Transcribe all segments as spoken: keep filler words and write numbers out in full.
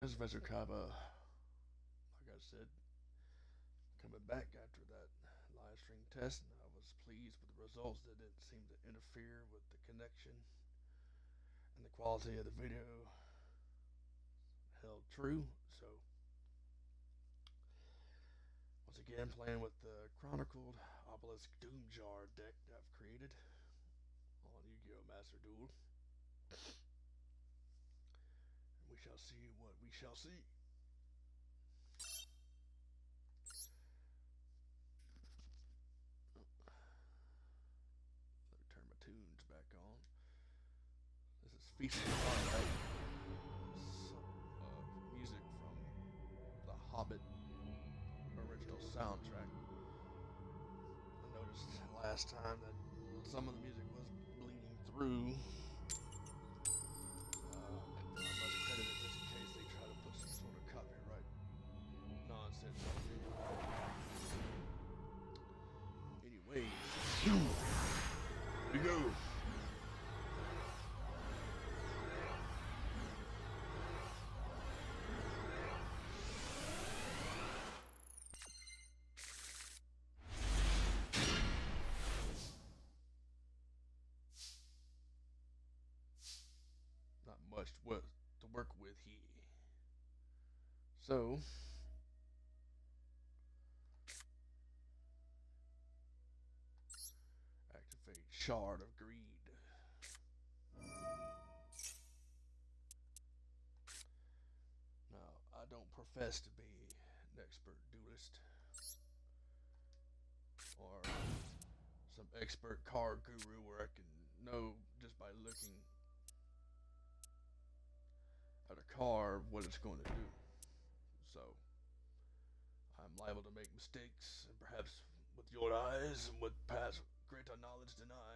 This is Vezukaiba. Like I said, coming back after that live stream test, and I was pleased with the results. That didn't seem to interfere with the connection, and the quality of the video held true. So, once again, playing with the Chronicled Obelisk Doom Jar deck that I've created on Yu-Gi-Oh! Master Duel. And we shall see what we shall see. Let me turn my tunes back on. This is Feast of Twilight. Some uh, music from the Hobbit original soundtrack. I noticed last time that some of the music was bleeding through. Uh, I must credit it just in case they try to put some sort of copyright nonsense on me. Anyways, here we go. Not much to work with here. So, activate Shard of Greed. Now, I don't profess to be an expert duelist or some expert card guru where I can know just by looking at a card what it's going to do. So I'm liable to make mistakes, and perhaps with your eyes and with past greater knowledge than I,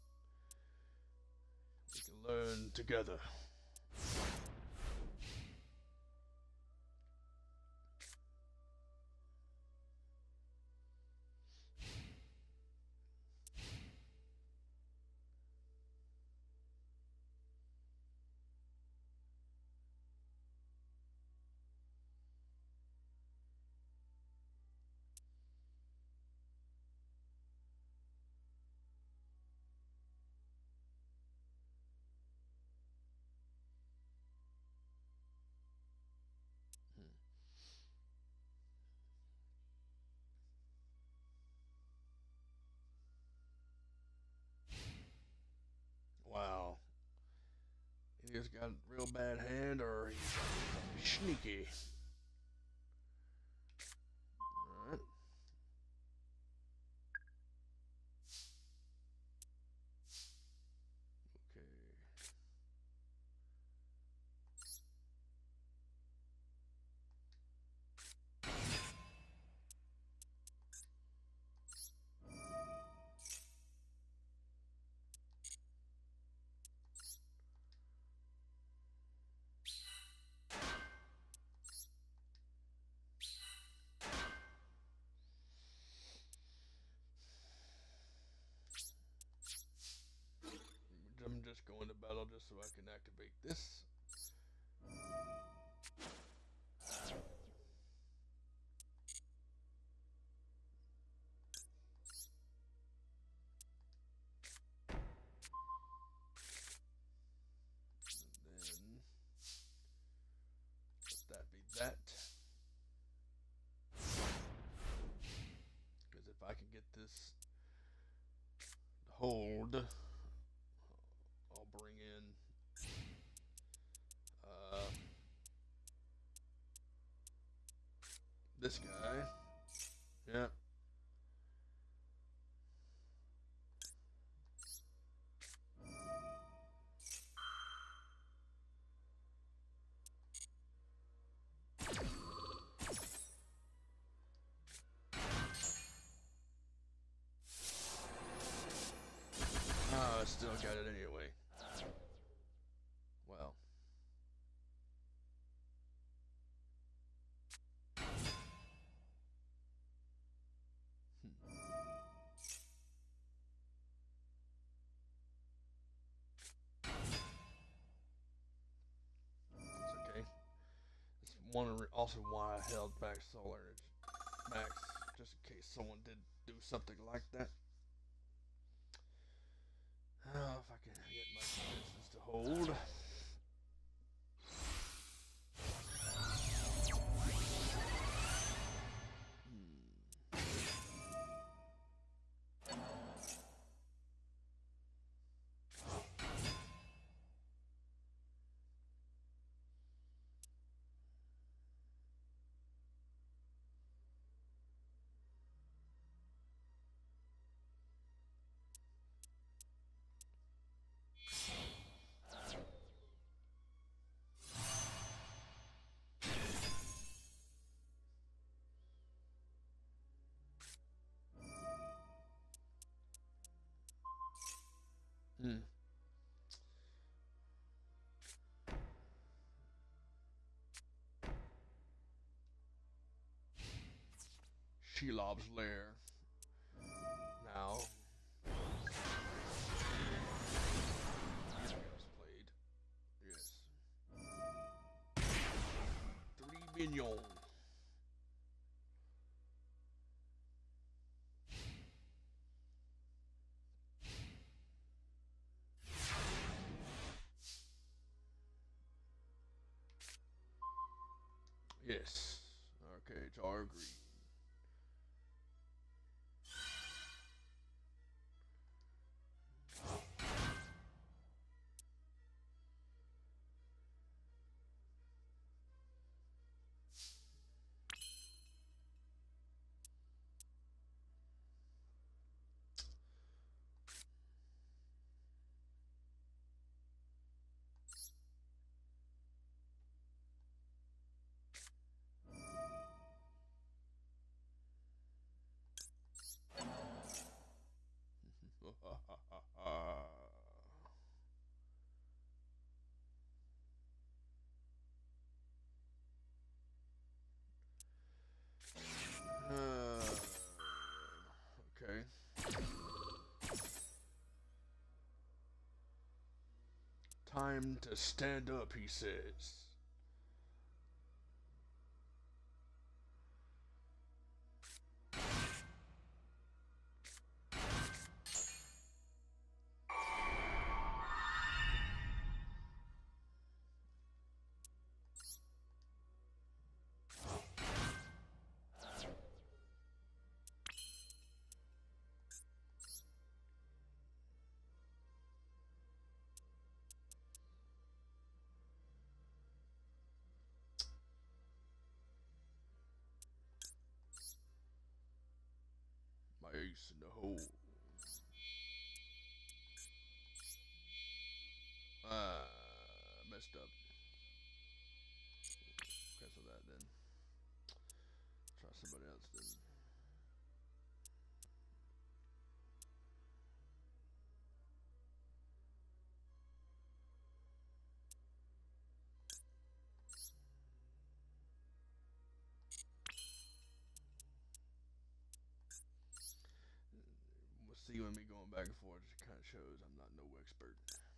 we can learn together. Wow. He just got a real bad hand, or he's sneaky. Alright. Okay. I'm just going to battle just so I can activate this. And then let that be that. Because if I can get this to hold, I'll bring in uh, this guy. Yeah. Oh, I still got it anyway. Well. one also why I held back Solar Energy Max, just in case someone did do something like that. Oh, if I can get my defenses to hold. Hmm. Shelob's lair. Now. Played. Yes. Three minions. Yes. Okay, Jar agreed. uh, okay. Time to stand up, he says. My ace in the hole. Ah, messed up. Cancel that then. Try somebody else then. We'll see when me going back and forth. It kind of shows I'm not no expert.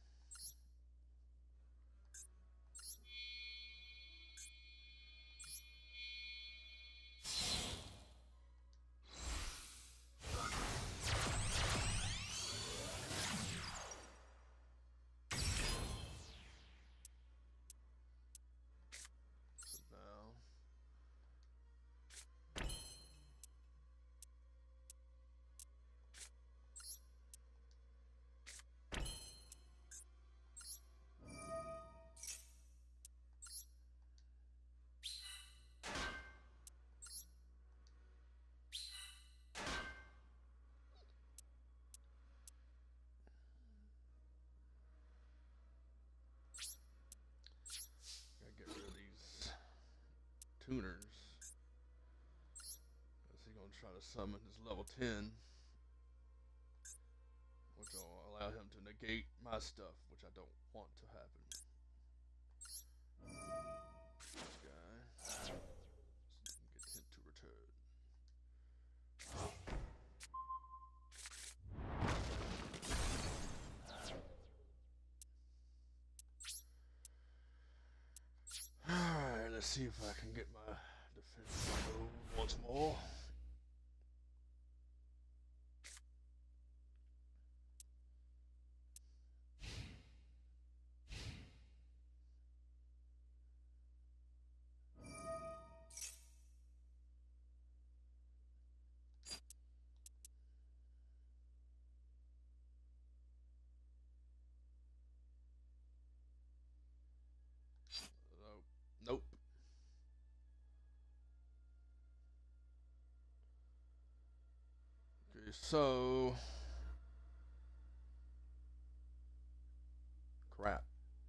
Tuners. Is he gonna try to summon his level ten, which will allow him to negate my stuff, which I don't want to happen. This guy. Get him to return. Alright, let's see if I can get my defense mode once more. Nope. Okay, so crap.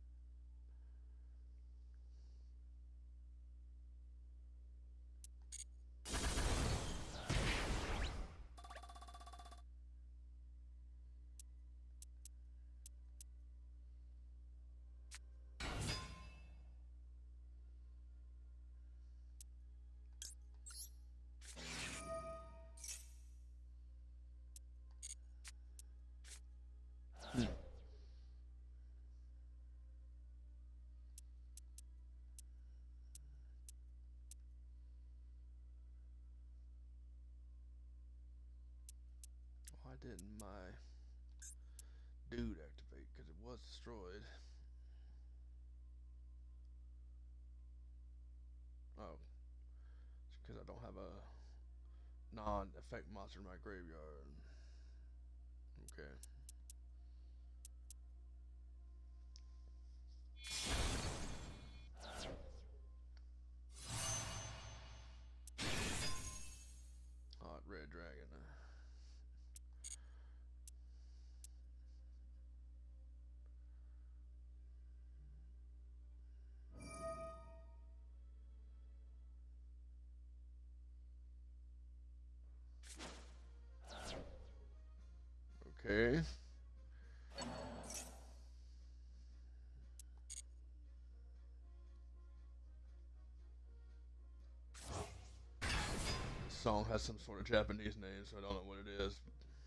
Hmm. Why didn't my dude activate? Because it was destroyed. Oh, it's because I don't have a non-effect monster in my graveyard. Okay. Hot red dragon. Okay. This song has some sort of Japanese name, so I don't know what it is.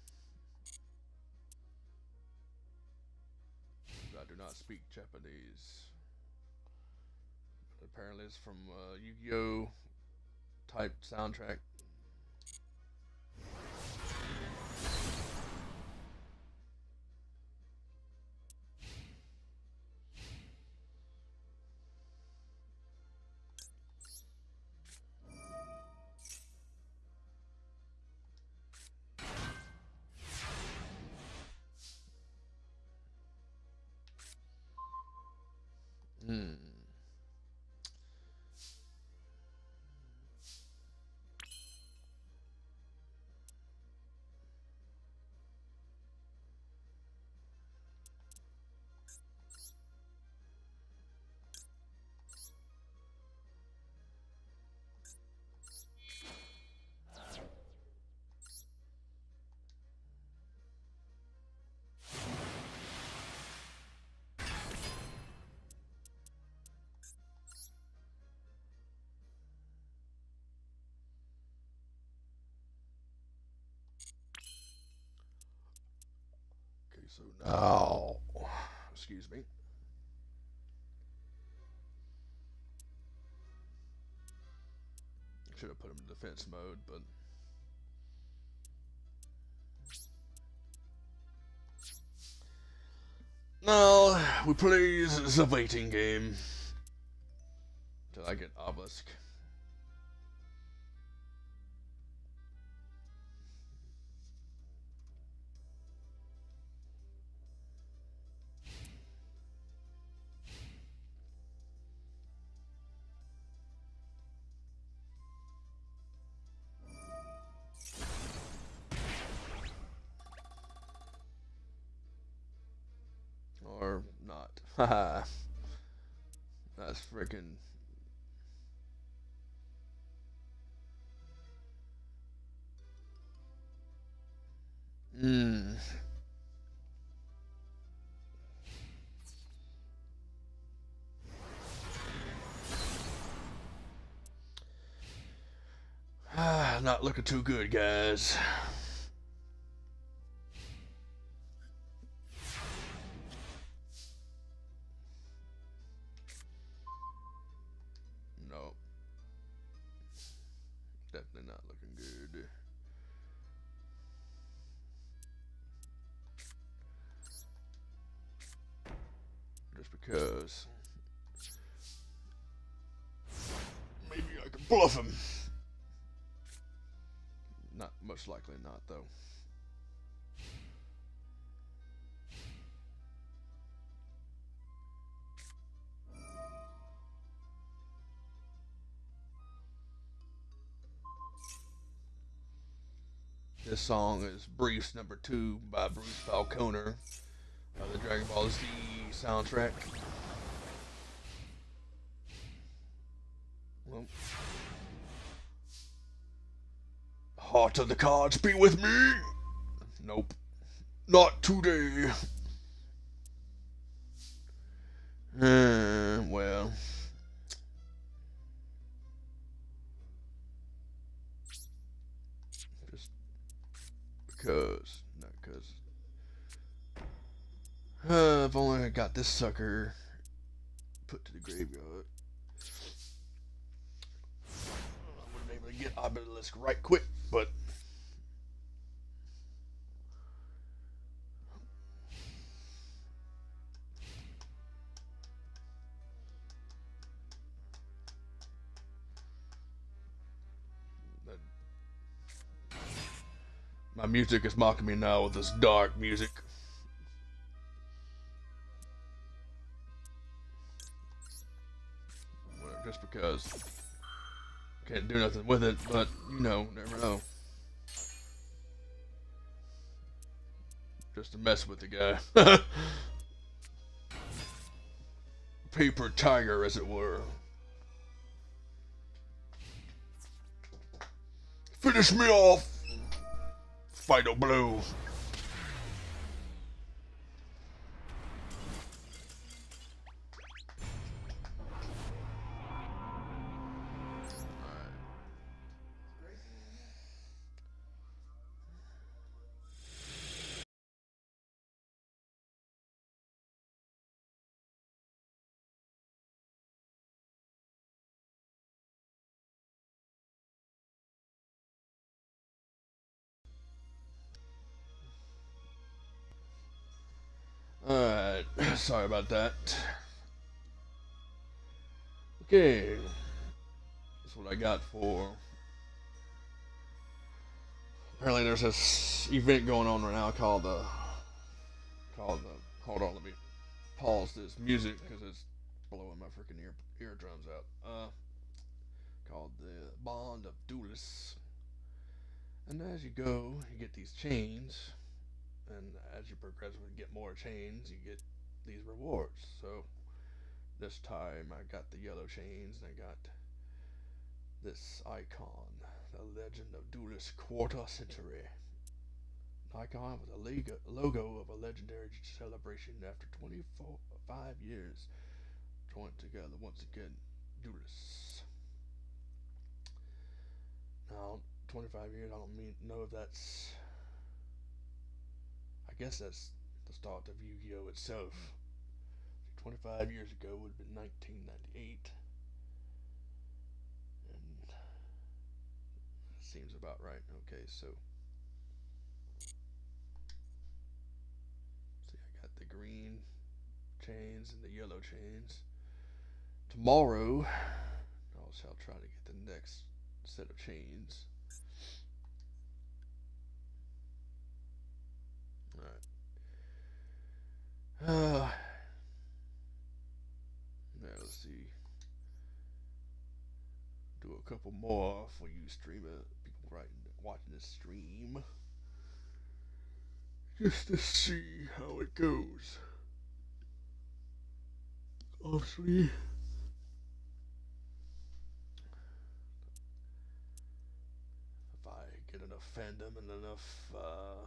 I do not speak Japanese. Apparently, it's from uh, Yu-Gi-Oh! Type soundtrack. Hmm. Okay, so now, excuse me. Should have put him in defense mode, but no, we play the waiting game till I get Obelisk. Or not. Haha. That's freaking. Mmm. Ah, not looking too good, guys. No. not looking good. Just because. Maybe I can bluff him. Not most likely not, though. This song is Briefs number two by Bruce Falconer of the Dragon Ball Z soundtrack. Well, heart of the cards be with me. Nope, not today. Uh, well. Just because, not because. Uh, if only I got this sucker put to the graveyard, I would have been able to get Obelisk right quick, but my music is mocking me now with this dark music. Well, just because. Can't do nothing with it, but, you know, never know. Just to mess with the guy. Paper tiger, as it were. Finish me off! Final blow. Alright, sorry about that. Okay, that's what I got for. Apparently, there's this event going on right now called the. Called the. Hold on, let me pause this music because it's blowing my freaking ear eardrums out. Uh, called the Bond of Duelists. And as you go, you get these chains. And as you progress and get more chains, you get these rewards. So this time I got the yellow chains and I got this icon, the Legend of Duelist Quarter Century. An icon with a logo of a legendary celebration after twenty-five years joined together once again, Duelists. Now, twenty-five years, I don't mean know if that's. I guess that's the start of Yu-Gi-Oh! Itself. twenty-five years ago would have been nineteen ninety-eight. And that seems about right. Okay, so. See, I got the green chains and the yellow chains. Tomorrow, I shall try to get the next set of chains. Alright. Uh, now let's see. Do a couple more for you streamer people right watching this stream. Just to see how it goes. Obviously. If I get enough fandom and enough uh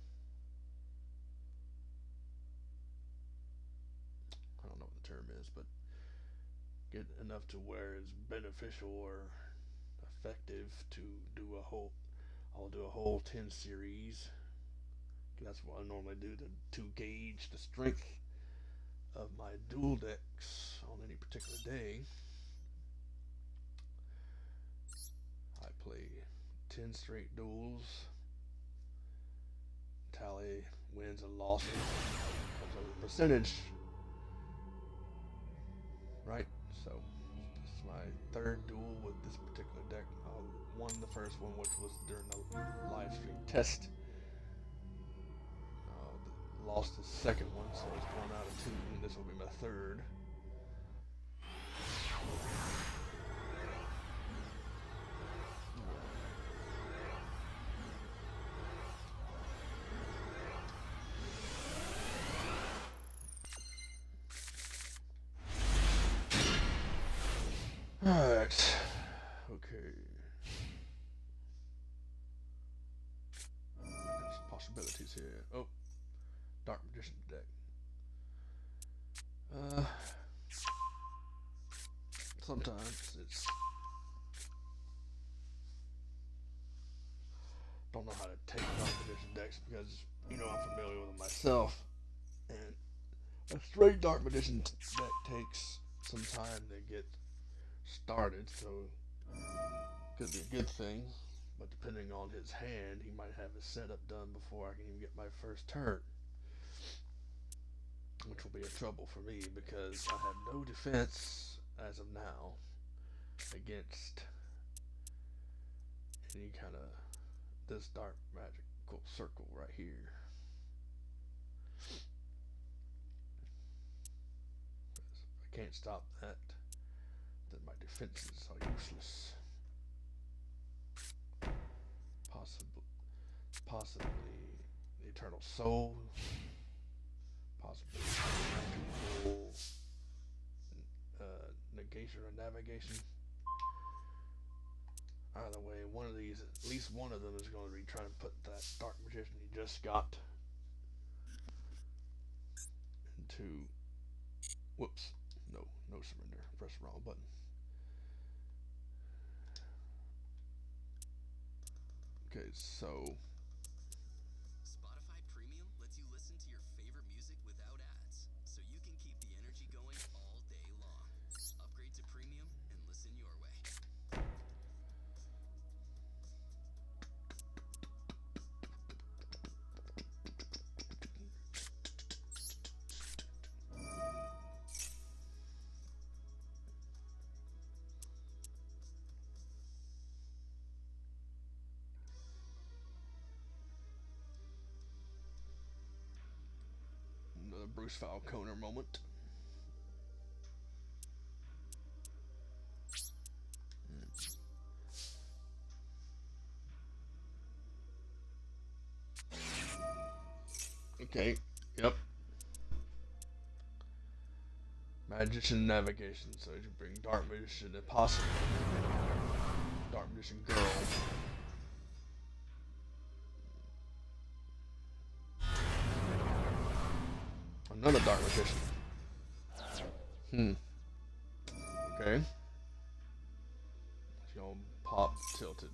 I don't know what the term is, but get enough to where it's beneficial or effective to do a whole I'll do a whole ten series. That's what I normally do to, to gauge the strength of my dual decks on any particular day. I play ten straight duels. Tally wins and losses. So the percentage, right? So this is my third duel with this particular deck. I won the first one, which was during the live stream test. Uh, lost the second one, so it's one out of two, and this will be my third. Alright. Okay. There's possibilities here. Oh. Dark Magician deck. Uh. Sometimes it's. Don't know how to take Dark Magician decks because, you know, I'm familiar with them myself. And a straight Dark Magician deck takes some time to get started, so could be a good thing, but depending on his hand, he might have his setup done before I can even get my first turn, which will be a trouble for me because I have no defense as of now against any kind of this dark magical circle right here. If I can't stop that, then my defenses are useless. Possibly, possibly the Eternal Soul. Possibly magical uh, negation or navigation. Either way, one of these, at least one of them, is going to be trying to put that Dark Magician he just got into. Whoops! No, no surrender. Press the wrong button. Okay, so Spotify Premium lets you listen to your favorite music without ads, so you can keep the energy going all day long. Upgrade to Premium and listen your way. another Bruce Falconer moment. Okay, yep. Magician navigation, so you bring Dark Magician and possibly Dark Magician Girl. Another Dark Magician. Hmm. Okay. She's gonna pop tilted.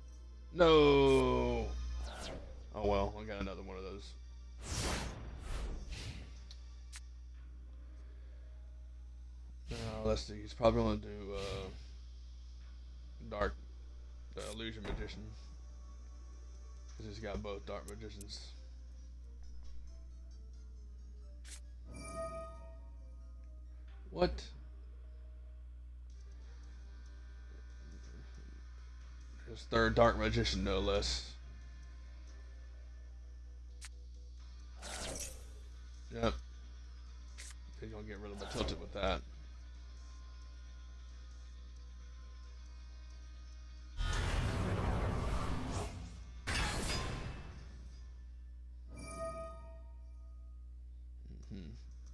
No! Oh well, I got another one of those. Now, let's see, he's probably gonna do uh, Dark the Illusion Magician. Because he's got both Dark Magicians. What? His third Dark Magician, no less. Yep. He's gonna get rid of my tilted with that. Mm-hmm.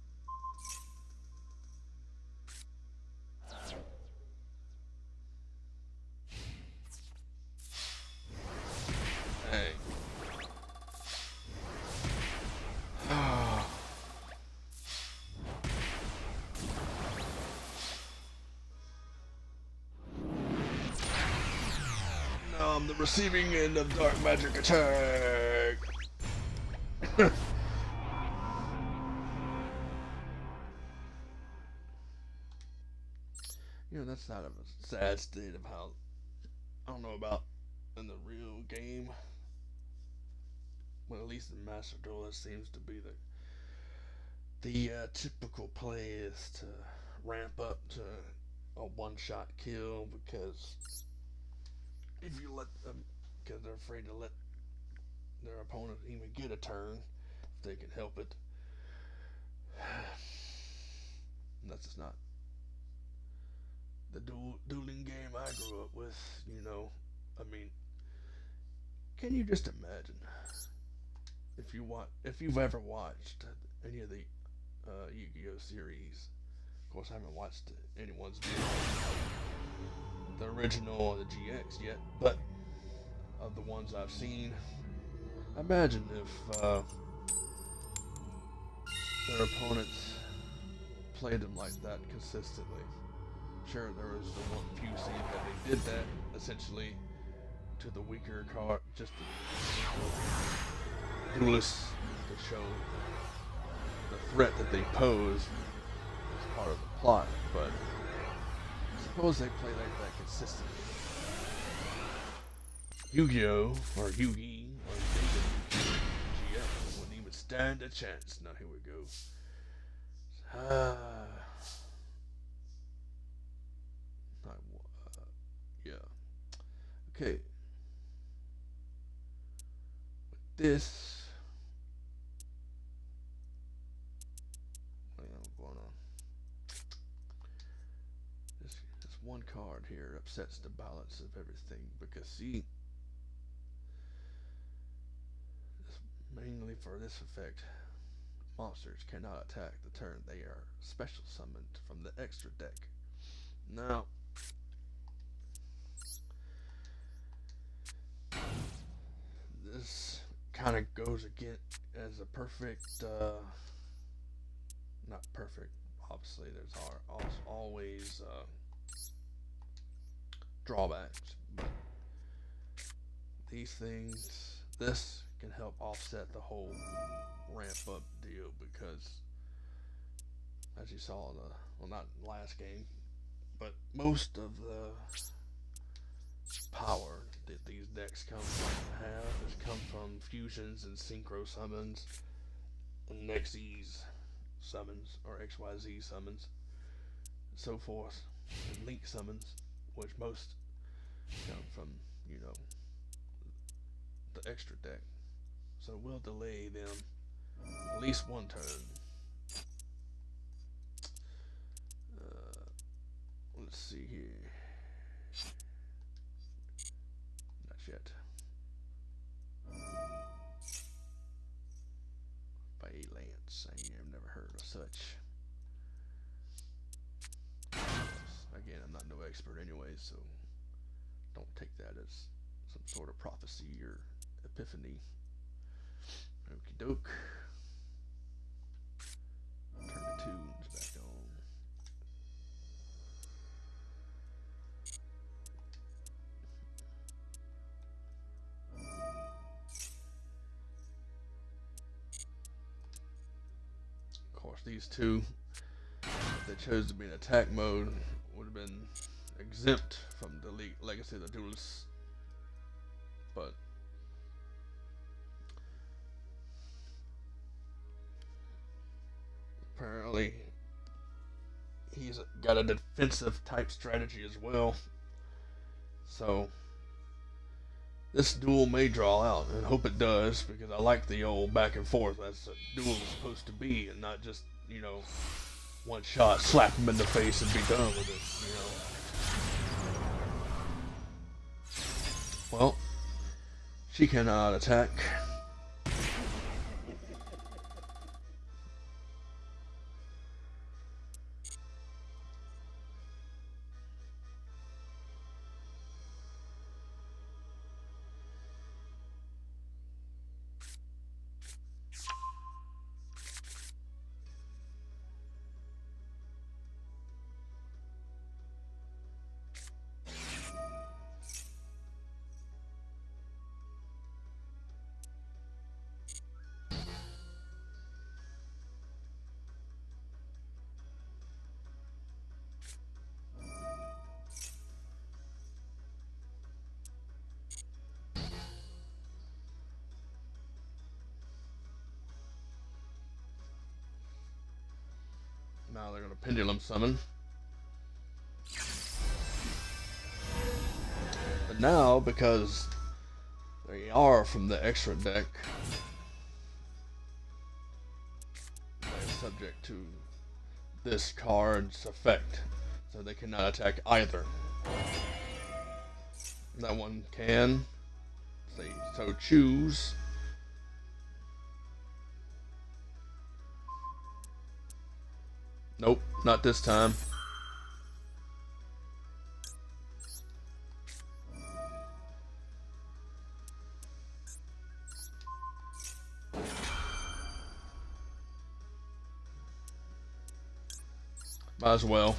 Hey. Now I'm the receiving end of Dark Magic attack. You know, that's not a sad state of how, I don't know about in the real game. Well, at least in Master Duel, it seems to be the the uh, typical play is to ramp up to a one-shot kill because if you let them, because they're afraid to let their opponent even get a turn if they can help it. And that's just not the duel, dueling game I grew up with. You know, I mean, can you just imagine if you want, if you've ever watched any of the uh, Yu-Gi-Oh series? Of course, I haven't watched anyone's the original or the G X yet, but of the ones I've seen, imagine if uh, their opponents played them like that consistently. Sure, there was the one few scenes that they did that essentially to the weaker card, just the duelists to show the threat that they pose as part of the plot. But suppose they play like that consistently. Yu-Gi-Oh! Or Yu-Gi, or G X wouldn't even stand a chance. Now here we go. Ah. Uh, yeah. Okay. With this. What am going on? This, this one card here upsets the balance of everything because see. Mainly for this effect, monsters cannot attack the turn they are special summoned from the extra deck. Now, this kind of goes again as a perfect, uh, not perfect, obviously there's always uh, drawbacks, but these things, this can help offset the whole ramp up deal because as you saw in the, well, not in the last game, but most of the power that these decks come from have has come from fusions and synchro summons and X Y's summons or X Y Z summons and so forth, and link summons, which most come from, you know, the extra deck. So we'll delay them at least one turn. Uh, let's see here. Not yet. By a Lance. I've never heard of such. Again, I'm not no expert anyway, so don't take that as some sort of prophecy or epiphany. Okie doke. Turn the tunes back on. Of course, these two, if they chose to be in attack mode, would have been exempt from the le legacy of the duelists. But apparently, he's got a defensive type strategy as well. So, this duel may draw out, and I hope it does, because I like the old back and forth. That's a duel is supposed to be, and not just, you know, one shot, slap him in the face, and be done with it, you know. Well, she cannot attack. a pendulum summon. But now, because they are from the extra deck, they're subject to this card's effect, so they cannot attack either. That one can, if they so choose. Nope, not this time. Might as well.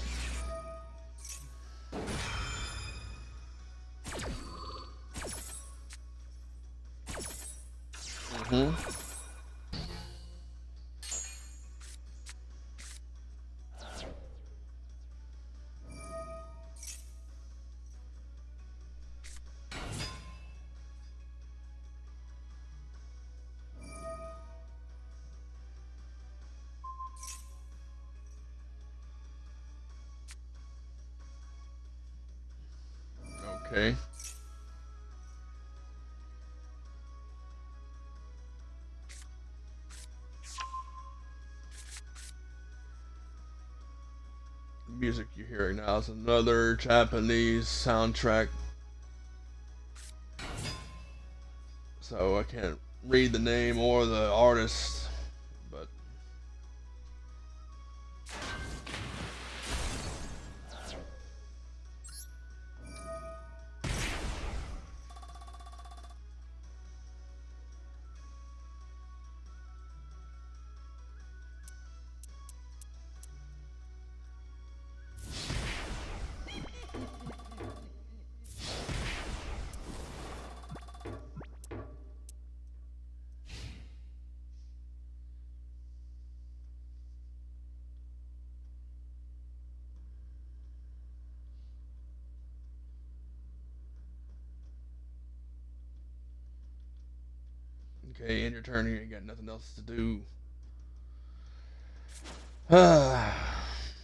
Mm-hmm. Okay. The music you're hearing now is another Japanese soundtrack. So I can't read the name or the artist, but okay, end your turn. You ain't got nothing else to do. Ah.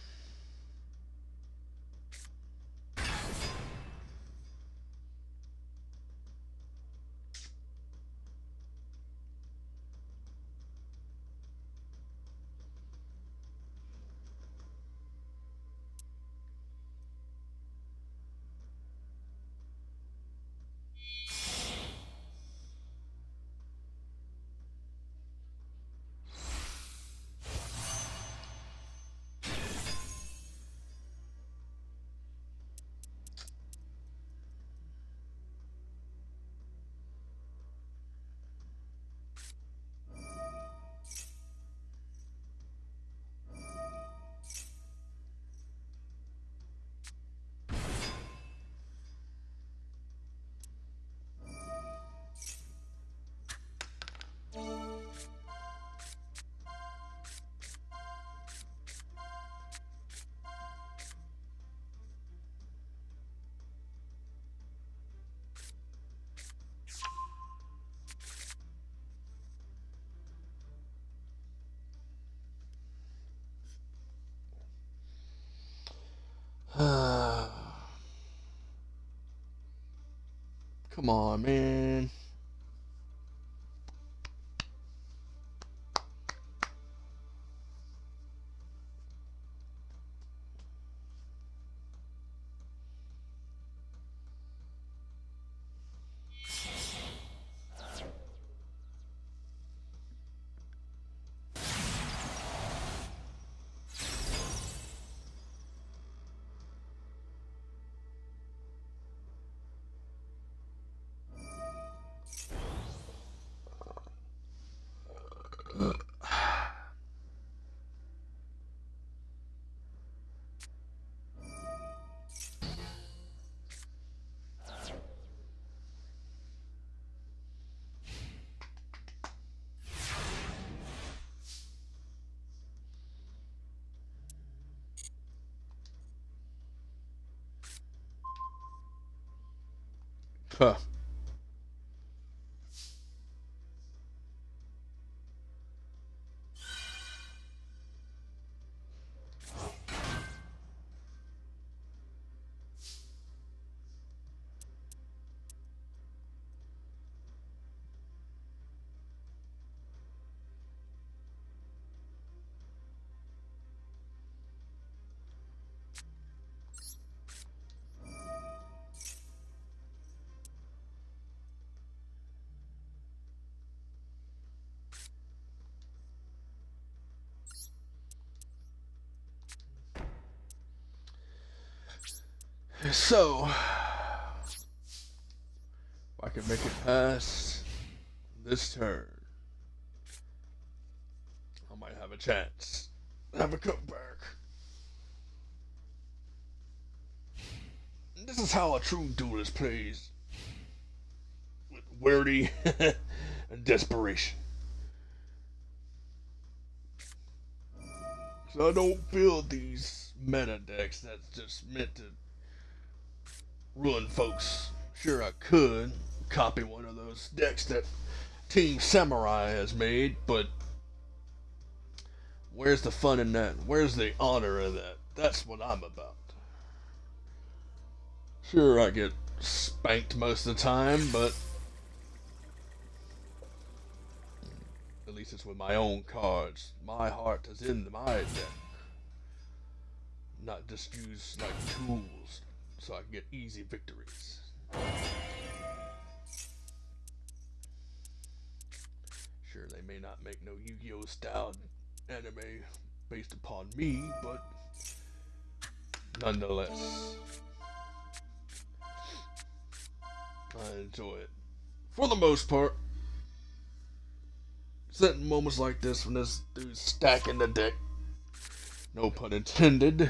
Come on, man. Huh. so if I can make it past this turn, I might have a chance. Have a comeback. This is how a true duelist plays. With wordy and desperation. So I don't build these meta decks that's just meant to ruin folks. Sure, I could copy one of those decks that Team Samurai has made, but where's the fun in that? Where's the honor in that? That's what I'm about. Sure, I get spanked most of the time, but at least it's with my own cards. My heart is in my deck. Not just used like tools so I can get easy victories. Sure, they may not make no Yu-Gi-Oh! Style anime based upon me, but nonetheless, I enjoy it. For the most part. Certain moments like this when this dude's stacking the deck. No pun intended.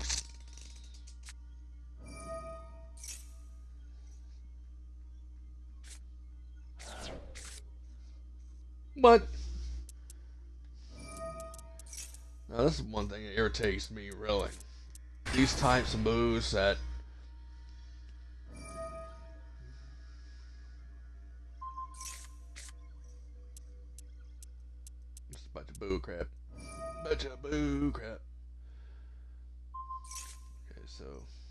But now this is one thing that irritates me really. These types of moves that it's a bunch of boo crap. Bunch of boo crap. Okay, so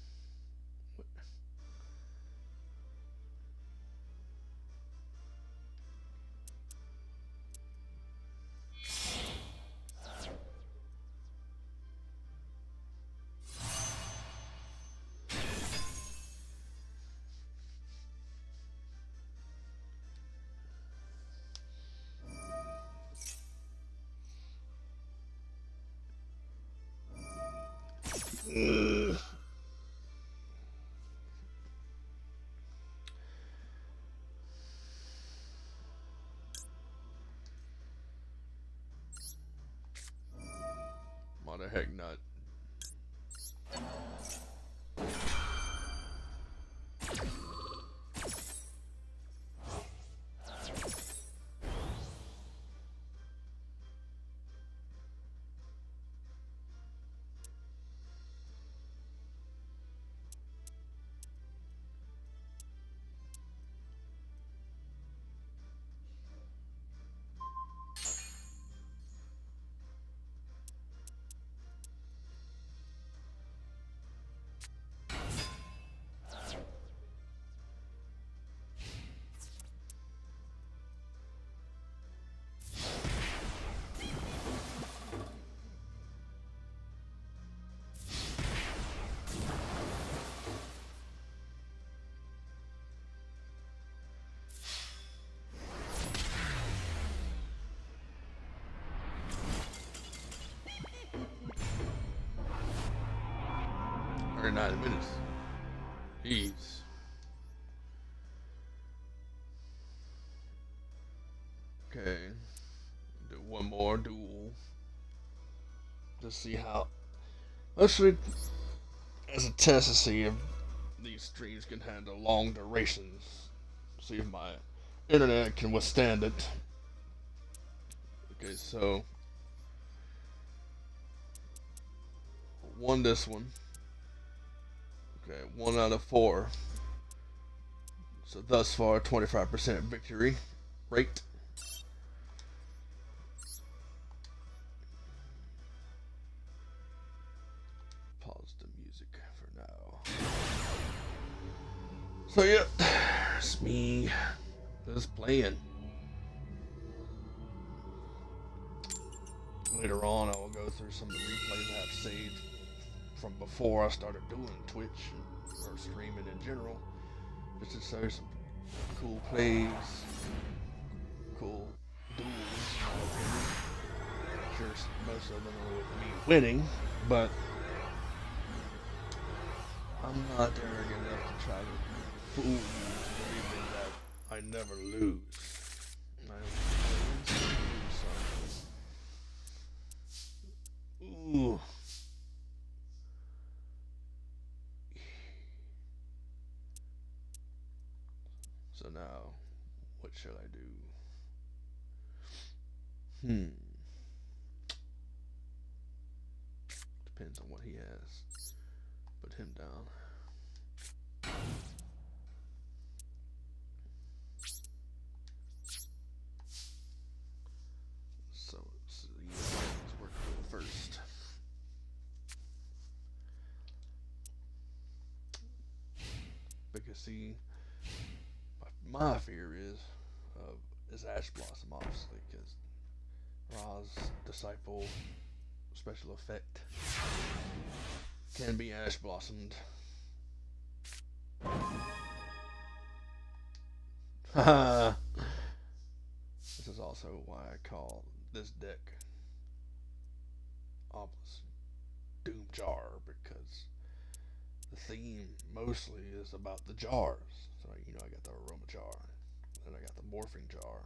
Ugh. Why the heck not? thirty-nine minutes. Jeez. Okay. Do one more duel. Just see how. Actually, as a test to see if these streams can handle long durations. See if my internet can withstand it. Okay, so. Won this one. Okay, one out of four. So thus far, twenty-five percent victory rate. Pause the music for now. So yeah, it's me just playing. Later on, I will go through some of the replays I have saved from before I started doing Twitch or streaming in general, just to show some cool plays, cool duels. I'm sure most of them are with me winning, but I'm not arrogant enough to try to fool you into believing that I never lose. I win some, lose some. Ooh. So now, what shall I do? Hmm. Depends on what he has. Put him down. So, so let's work with it first. Because see, my, my fear is uh, is Ash Blossom, obviously, because Ra's disciple special effect can be Ash Blossomed. This is also why I call this deck Obelisk Doom Jar, because the theme mostly is about the jars. So, you know, I got the aroma jar, then I got the morphing jar,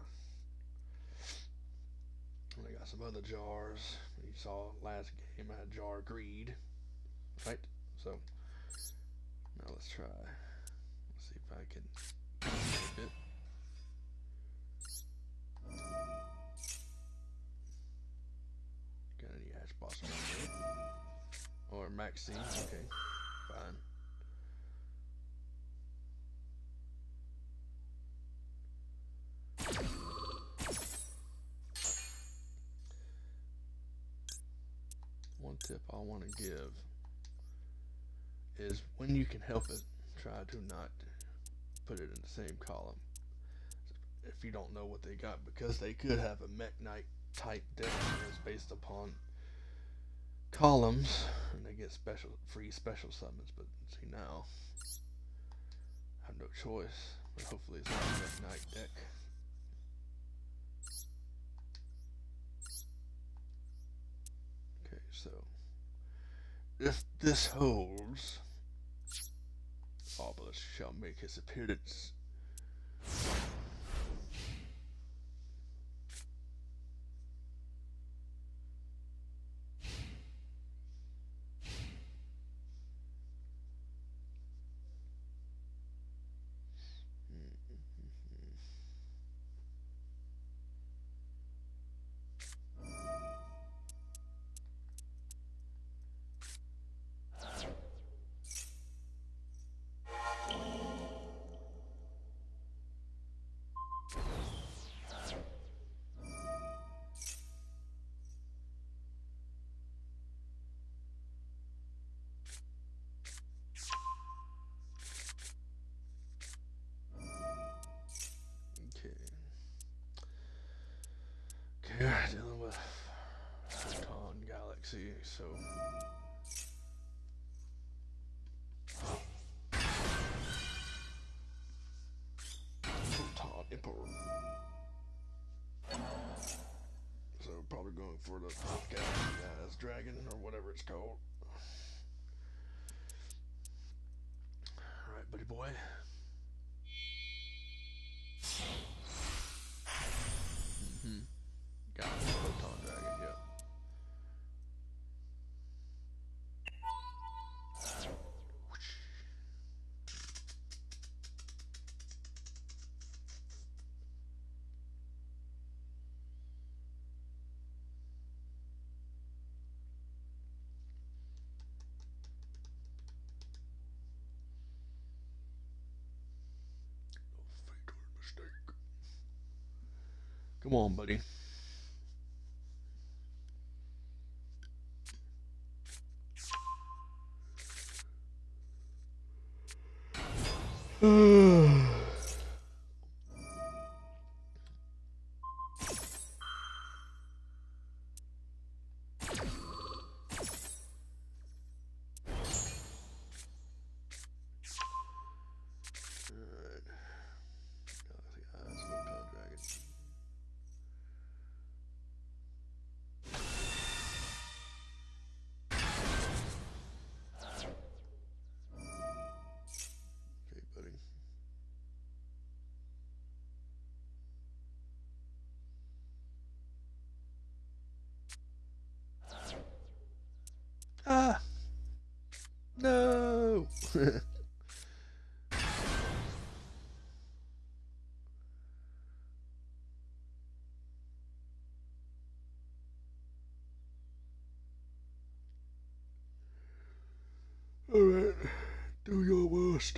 and I got some other jars. You saw last game I had Jar Greed, right? So, now let's try. Let's see if I can keep it. Got any Ash Blossom right there? Or Maxine, okay, fine. One tip I want to give is when you can help it, try to not put it in the same column. If you don't know what they got, because they could have a Mech Knight type deck that's based upon columns, and they get special free special summons. But see now, I have no choice. But hopefully it's not a Mech Knight deck. Okay, so if this holds, Obelisk shall make his appearance. We're dealing with Photon Galaxy, so Photon Emperor. So probably going for the Galaxy Dragon or whatever it's called. Alright, buddy boy. Mm-hmm. Got it. Photon Dragon, yep. Fatal mistake. Come on, buddy. Alright, do your worst.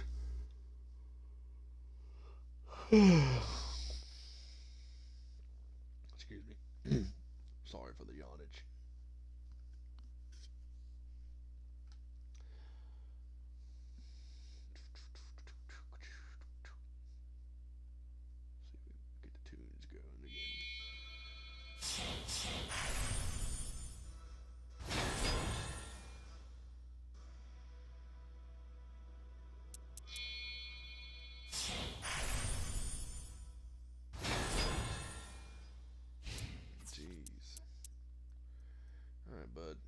Excuse me. Sorry for the yawnage. See if we can get the tunes going again. Jeez. Alright, bud.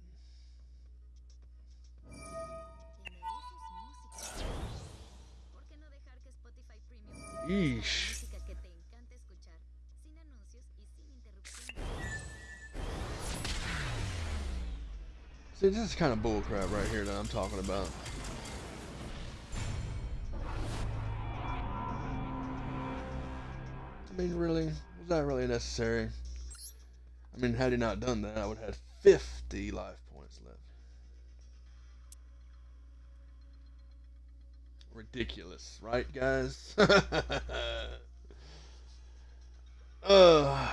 Yeesh. See, this is kind of bullcrap right here that I'm talking about. I mean, really? Was that really necessary? I mean, had he not done that, I would have had fifty life points left. Ridiculous, right, guys? uh.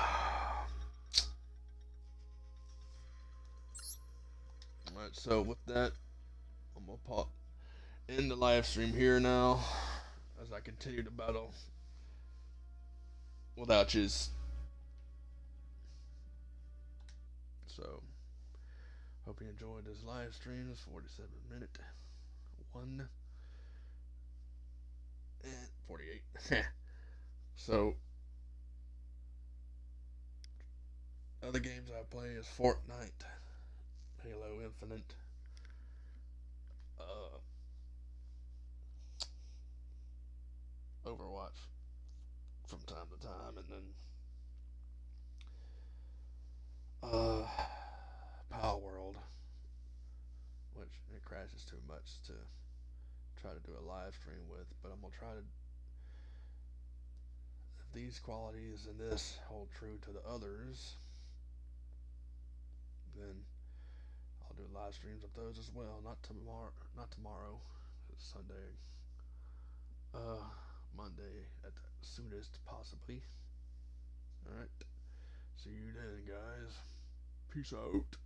Alright, so with that, I'm gonna pop end the live stream here now as I continue to battle without yous. So, hope you enjoyed this live stream. It's forty-seven minute one and forty-eight. So, other games I play is Fortnite, Halo Infinite, uh, Overwatch from time to time, and then uh, Power World, which it crashes too much to try to do a live stream with, but I'm gonna try to, if these qualities and this hold true to the others, then I'll do live streams of those as well. Not tomorrow, not tomorrow, it's Sunday, uh, Monday at the soonest possibly. Alright, see you then, guys. Peace out.